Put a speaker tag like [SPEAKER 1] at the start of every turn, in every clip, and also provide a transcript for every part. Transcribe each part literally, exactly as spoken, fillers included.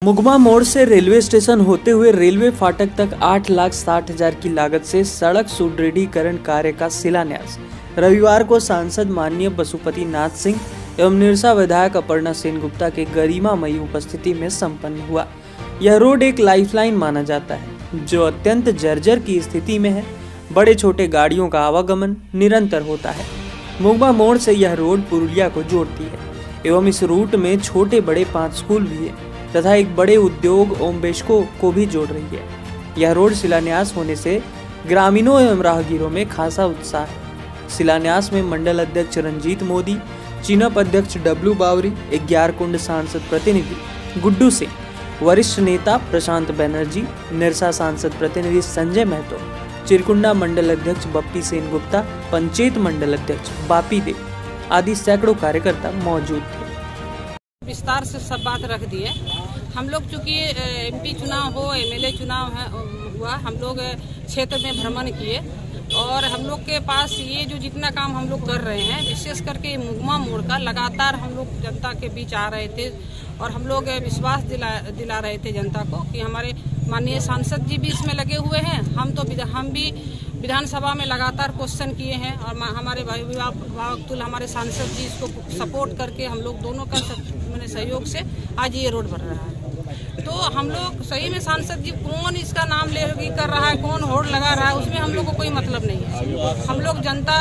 [SPEAKER 1] मुगमा मोड़ से railway station होते हुए रेलवे फाटक तक आठ लाख साठ हजार की लागत से सड़क सुदृढ़ीकरण कार्य का शिलान्यास रविवार को सांसद माननीय पशुपति नाथ सिंह एवं निरसा विधायक अपर्णा सेनगुप्ता के गरिमामयी उपस्थिति में संपन्न हुआ। यह रोड एक लाइफलाइन माना जाता है जो अत्यंत जर्जर की स्थिति में है। बड़े छोटे गाड़ियों का आवागमन निरंतर होता है। मुगमा मोड़ से यह रोड पुरुलिया को जोड़ती है एवं इस रूट में छोटे बड़े पांच स्कूल भी है तथा एक बड़े उद्योग ओमबेशको को भी जोड़ रही है। यह रोड शिलान्यास होने से ग्रामीणों एवं राहगीरों में खासा उत्साह है। शिलान्यास में मंडल अध्यक्ष रंजीत मोदी, चिनप अध्यक्ष डब्लू बावरी, ग्यारकुंड सांसद प्रतिनिधि गुड्डू सिंह, वरिष्ठ नेता प्रशांत बनर्जी, निरसा सांसद प्रतिनिधि संजय महतो, चिरकुंडा मंडल अध्यक्ष बप्पी सेनगुप्ता, पंचायत मंडल अध्यक्ष बापी देव आदि सैकड़ों कार्यकर्ता मौजूद थे।
[SPEAKER 2] विस्तार से सब बात रख दिए। हम लोग चूँकि एमपी चुनाव हो, एमएलए चुनाव है हुआ, हम लोग क्षेत्र में भ्रमण किए और हम लोग के पास ये जो जितना काम हम लोग कर रहे हैं, विशेष करके मुगमा मोड़ का लगातार हम लोग जनता के बीच आ रहे थे और हम लोग विश्वास दिला दिला रहे थे जनता को कि हमारे माननीय सांसद जी भी इसमें लगे हुए हैं। हम तो हम भी विधानसभा में लगातार क्वेश्चन किए हैं और हमारे भावतुल हमारे सांसद जी इसको सपोर्ट करके हम लोग दोनों का मैंने सहयोग से आज ये रोड बन रहा है। तो हम लोग सही में सांसद जी कौन इसका नाम ले कर रहा है, कौन होड़ लगा रहा है, उसमें हम लोग को कोई मतलब नहीं है। हम लोग जनता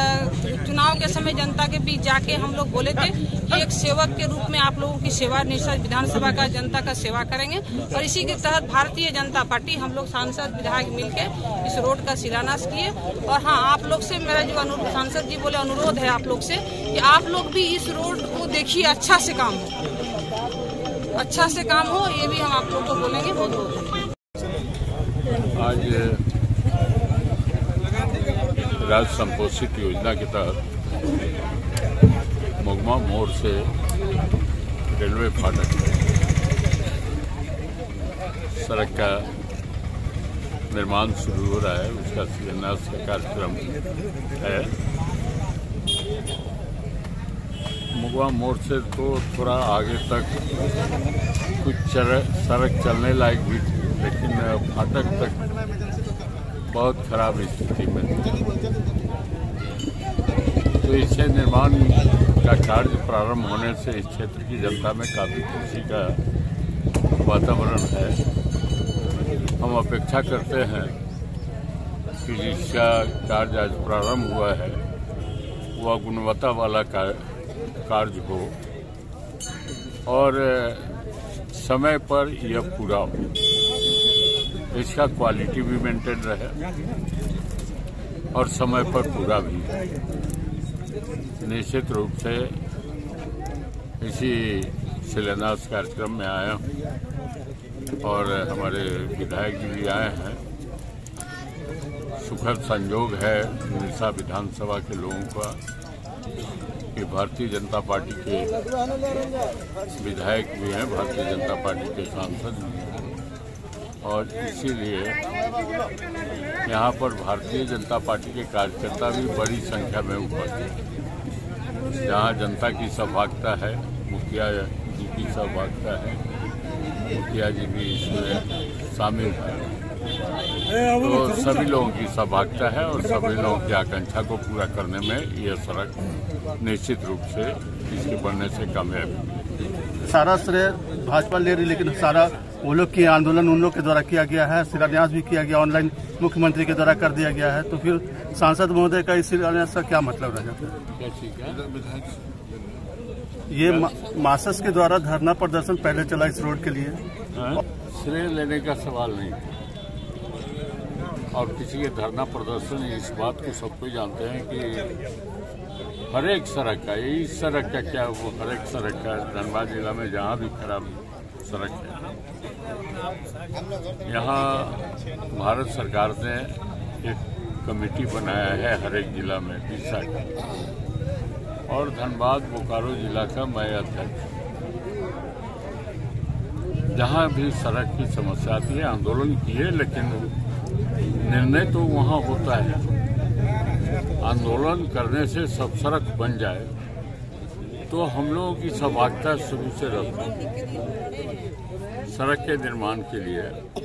[SPEAKER 2] चुनाव के समय जनता के बीच जाके हम लोग बोले थे कि एक सेवक के रूप में आप लोगों की सेवा निष्ठा विधानसभा का जनता का सेवा करेंगे और इसी के तहत भारतीय जनता पार्टी हम लोग सांसद विधायक मिलकर इस रोड का शिलान्यास किए। और हाँ, आप लोग से मेरा जो अनुरोध, सांसद जी बोले अनुरोध है आप लोग से कि आप लोग भी इस रोड को देखिए, अच्छा से काम हो, अच्छा से काम हो, ये भी हम आप लोग को बोलेंगे। बहुत बहुत
[SPEAKER 3] आज राज्य संपोषित योजना के तहत मुगमा मोड़ से रेलवे फाटक सड़क का निर्माण शुरू हो रहा है, उसका शिलान्यास का कार्यक्रम है। मुगमा मोड़ से तो थोड़ा आगे तक कुछ सड़क चलने लायक भी थी, लेकिन फाटक तक बहुत खराब स्थिति में थी। तो इससे निर्माण का कार्य प्रारंभ होने से इस क्षेत्र की जनता में काफ़ी खुशी का वातावरण है। हम अपेक्षा करते हैं कि जिसका कार्य आज प्रारंभ हुआ है वह गुणवत्ता वाला कार्य हो और समय पर यह पूरा हो, इसका क्वालिटी भी मेंटेन रहे और समय पर पूरा भी। निश्चित रूप से इसी शिलान्यास कार्यक्रम में आया हूँ और हमारे विधायक जी भी आए हैं। सुखद संयोग है निरसा विधानसभा के लोगों का कि भारतीय जनता पार्टी के विधायक भी हैं, भारतीय जनता पार्टी के सांसद भी हैं और इसीलिए यहाँ पर भारतीय जनता पार्टी के कार्यकर्ता भी बड़ी संख्या में उपस्थित हैं। जहाँ जनता की सहभागिता है, मुखिया जी की सहभागिता है, मुखिया जी भी इसमें शामिल है, तो सभी लोगों की सहभागिता है और सभी लोगों की आकांक्षा को पूरा करने में यह सड़क निश्चित रूप से इसके बनने से कामयाबी।
[SPEAKER 4] सारा श्रेय भाजपा ले रही, लेकिन सारा वो लोग की आंदोलन उन लोग के द्वारा किया गया है। शिलान्यास भी किया गया, ऑनलाइन मुख्यमंत्री के द्वारा कर दिया गया है। तो फिर सांसद महोदय का इस शिलान्यास का क्या मतलब रह जाता है? ये मा, मासस के द्वारा धरना प्रदर्शन पहले चला इस रोड के लिए।
[SPEAKER 3] श्रेय लेने का सवाल नहीं और किसी के धरना प्रदर्शन, इस बात को सब कोई जानते हैं कि हर एक सड़क का, इस सड़क का क्या, वो हर एक सड़क का धनबाद जिला में जहाँ भी खराब सड़क है, यहाँ भारत सरकार ने एक कमेटी बनाया है हर एक जिला में दिशा का, और धनबाद बोकारो जिला का मैं अध्यक्ष। जहाँ भी सड़क की समस्या आती है आंदोलन किए, लेकिन निर्णय तो वहाँ होता है। आंदोलन करने से सब सड़क बन जाए तो हम लोगों की सहभागिता शुरू से रहती है। सड़क के निर्माण के लिए,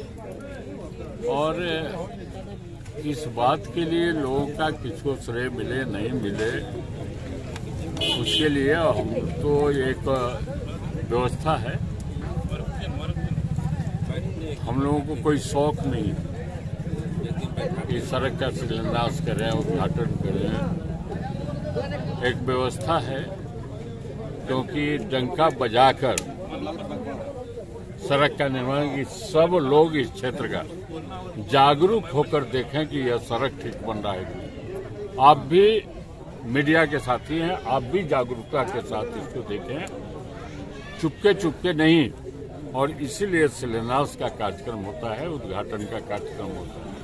[SPEAKER 3] और इस बात के लिए लोगों का किसको श्रेय मिले नहीं मिले, उसके लिए हम तो एक व्यवस्था है। हम लोगों को कोई शौक नहीं है इस सड़क का शिलान्यास करें, उद्घाटन करें। एक व्यवस्था है, क्योंकि डंका बजाकर सड़क का निर्माण की सब लोग इस क्षेत्र का जागरूक होकर देखें कि यह सड़क ठीक बन रहा है। आप भी मीडिया के साथी हैं, आप भी जागरूकता के साथ इसको देखें, चुपके चुपके नहीं। और इसीलिए शिलान्यास का कार्यक्रम होता है, उद्घाटन का कार्यक्रम होता है,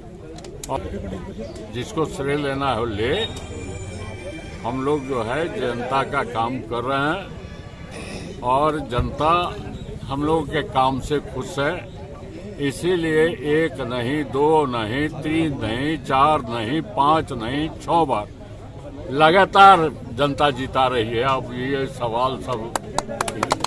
[SPEAKER 3] और जिसको श्रेय लेना है ले। हम लोग जो है जनता का काम कर रहे हैं और जनता हम लोग के काम से खुश है। इसीलिए एक नहीं, दो नहीं, तीन नहीं, चार नहीं, पांच नहीं, छह बार लगातार जनता जीता रही है। अब ये सवाल सब